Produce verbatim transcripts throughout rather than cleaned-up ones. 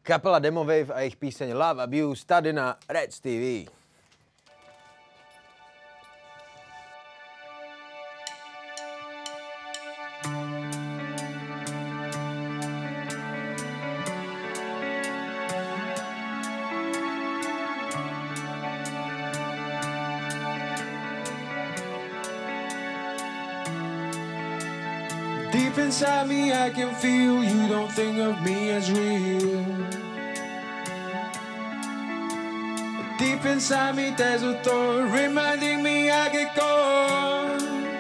Kapela Demowave a jejich píseň Love Abuse tady na R E C T V. Deep inside me I can feel you don't think of me as real. Deep inside me there's a thought reminding me I get gone.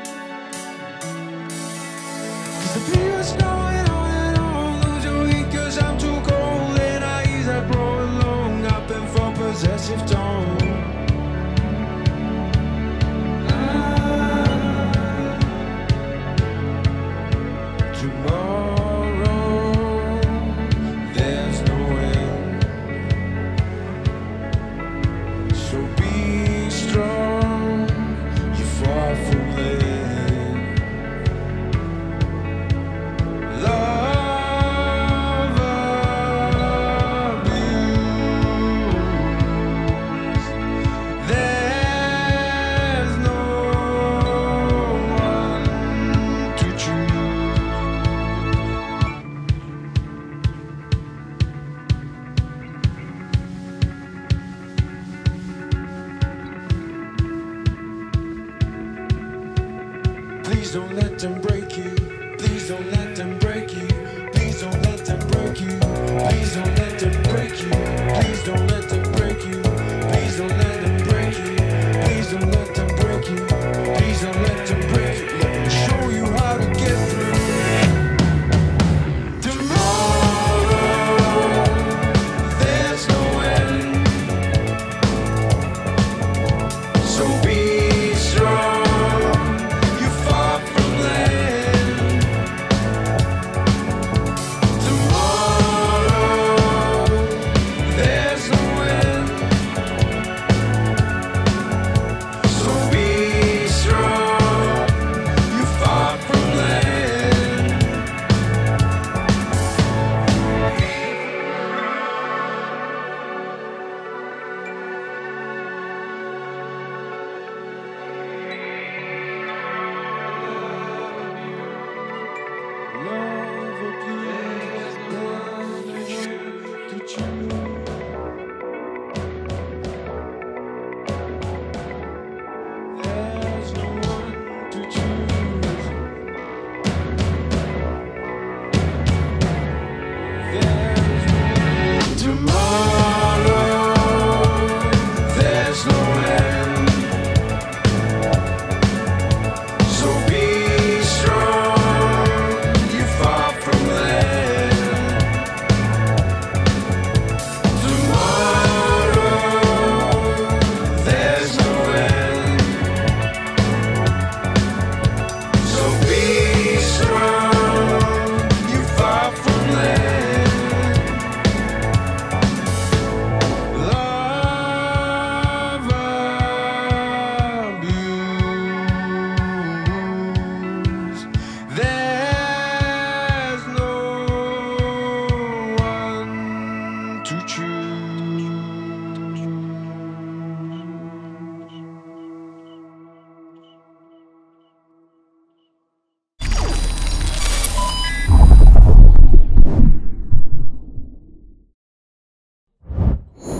Cause the feel's going on and on, lose your heat cause I'm too cold. And our ears are growing long, up and from possessive tone. Tomorrow